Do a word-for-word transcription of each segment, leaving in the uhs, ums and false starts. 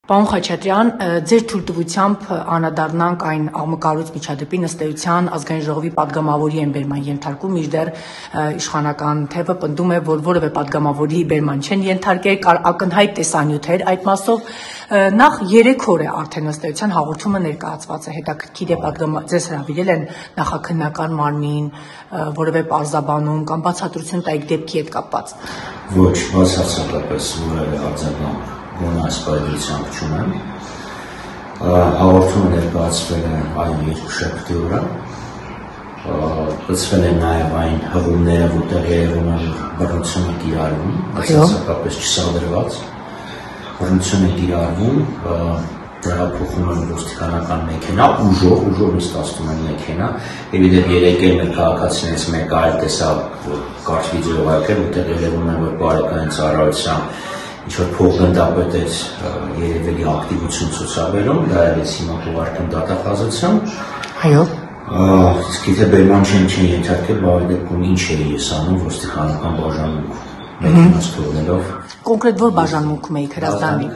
Պարոն Խաչատրյան, ձեր թույլտվությամբ անդրադառնանք այն աղմկահարույց միջադեպին, ըստ էության ազգային ժողովի падգամավորի են բերման ենթարկում, մինչդեռ իշխանական թևը պնդում է, որ որևէ падգամավորի բերման չեն ենթարկել, կար ակնհայտ տեսանյութեր այդ մասով։ Նախ երեք օր է արդեն ըստ էության հաղորդումը ներկայացված է, հետաքրքիր է ձեզ հրավիրել են նախաքննական մարմին, որևէ պարզաբանում կամ բացատրություն տայիք դեպքի հետ կապված։ Ոչ, բացարձակապես որևէ արձագանք գոնե այս պայմանությամբ չունեմ։ Հաղորդումը ներկայացվել է այն երկուշաբթի օրը, լսվել են նաև այն հղումները, որտեղ երևում է բռնություն է կիրառվում, բացարձակապես չսադրված, բռնություն է կիրառվում, տեղափոխում են ոստիկանական մեքենա, ուժով, ուժով նիստ ասում են մեքենա, եւ իդեպ երեք էլ մեր քաղաքացիներից մեկը այլ տեսավ կարճ վիդեոյակեր, որտեղ երևում է, որ բարեկային ծառայության ինչ-որ փոխգնդապետ էր երևելի ակտիվություն ցուցաբերում, դա էր հիմա ուղարկում դատախազության։ Այո։ Իսկ եթե բերման չեն չեն ենթարկել, բավարար դեպքում ինչ է ես անում ոստիկանական բաժանմունքում, մեքենաց թողնելով։ Կոնկրետ որ բաժանմունքում էիք հրազդանի։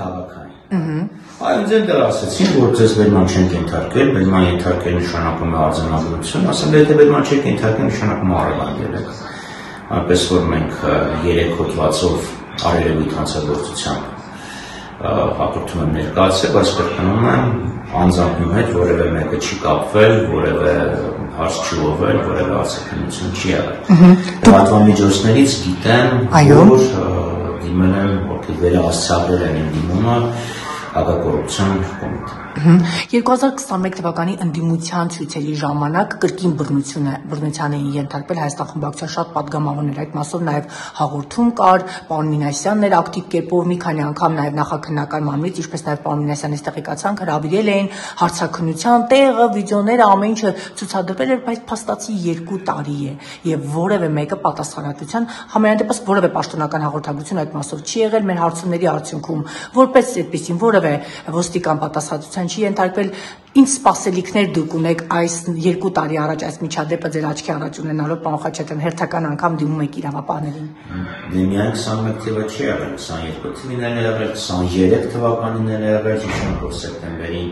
Այո, ձեր դեռ ասեցին, որ ձեզ բերման չենք ենթարկել, բերման ենթարկել նշանակում է արձանագրություն, ասել եթե բերման չեք ենթարկել, նշանակում է առևանգել եք։ Այնպես որ մենք երեք հոդվածով արերևույթ հանցագործությամբ հաղորդում եմ ներկայացել, բայց կրկնում եմ անձամբ իմ հետ որևէ մեկը չի կապվել, որևէ հարց չի ուղղվել, որևէ արձագանքություն չի եղել։ Լրատվամիջոցներից գիտեմ, որ դիմել են, որ վերահասցրել են ընդդիմումը հակակոռուպցիոն կոմիտե։ երկու հազար քսաներեք թվականի ընդդիմության ցույցերի ժամանակ կրկին բռնության էին ենթարկվել Հայաստան խմբակցության շատ падգամավորներ, այդ մասով նաև հաղորդում կար, պարոն Մինասյանն էր ակտիվ կերպով մի քանի անգամ նաև նախաքննական մարմնից, ինչպես նաև պարոն Մինասյանից տեղեկացանք, հրավիրել էին հարցաքննության տեղը, վիդեոները, ամեն ինչը ցուցադրվել էր, բայց փաստացի երկու տարի է եւ որևէ մեկը պատասխանատվության համենայնդեպս որևէ պաշտոնական հաղորդագրություն այդ մասով չի եղել, մեր հարցումների արդյունքում որպես այդպեսին որևէ ոստիկան պատասխանատվության չի ենթարկվել, ինչ սպասելիքներ դուք ունեք այս երկու տարի առաջ այս միջադեպը ձեր աչքի առաջ ունենալով, պարոն Խաչատրյան, հերթական անգամ դիմում եք իրավապահներին։ Միայն քսաներեք թվականի չի եղել, քսաներկու թվին էլ եղել, քսաներեք թվականին էլ եղել, հիշում որ սեպտեմբերին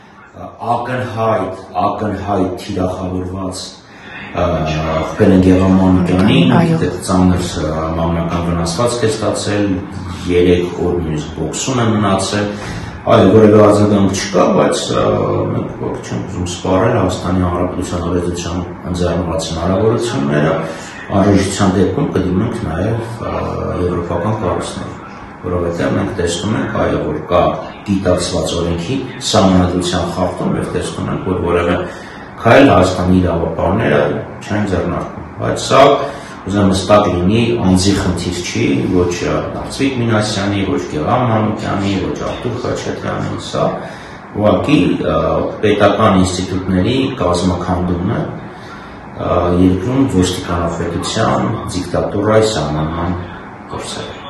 ակնհայտ, ակնհայտ թիրախավորված Խփելեն Գեղամանուկյանին, ծանր մամնական վնասվածք է ստացել, երեք օր նույնիսկ բոքսում է մնացել, այո, որևէ արձագանք չկա, բայց մենք ոչ չենք ուզում սպառել Հայաստանի Հանրապետության օրենսդրության ընձեռնված հնարավորությունները, անհրաժեշտության դեպքում կդիմենք նաև եվրոպական կառույցներին, որովհետև մենք տեսնում ենք, այո, որ կա դիտակցված օրենքի սահմանադրության խախտում եւ տեսնում ենք, որ որևէ քայլ Հայաստանի իրավապահները չեն ձեռնարկում, բայց սա ուզում հստակ լինի անձի խնդիր չի, ոչ Արծվիկ Մինասյանի, ոչ Գեղամ Մանուկյանի, ոչ Արտուր Խաչատրյանի, սա ուղղակի պետական ինստիտուտների կազմաքանդումն է երկրում ոստիկանապետության դիկտատուրայի սահմանման գործերը։